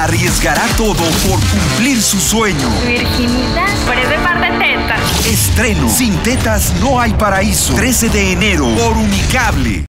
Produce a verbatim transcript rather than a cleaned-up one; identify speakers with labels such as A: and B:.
A: arriesgará todo por cumplir su sueño.
B: Virginidad. Por ese par de tetas.
A: Estreno. Sin tetas no hay paraíso. trece de enero por Unicable.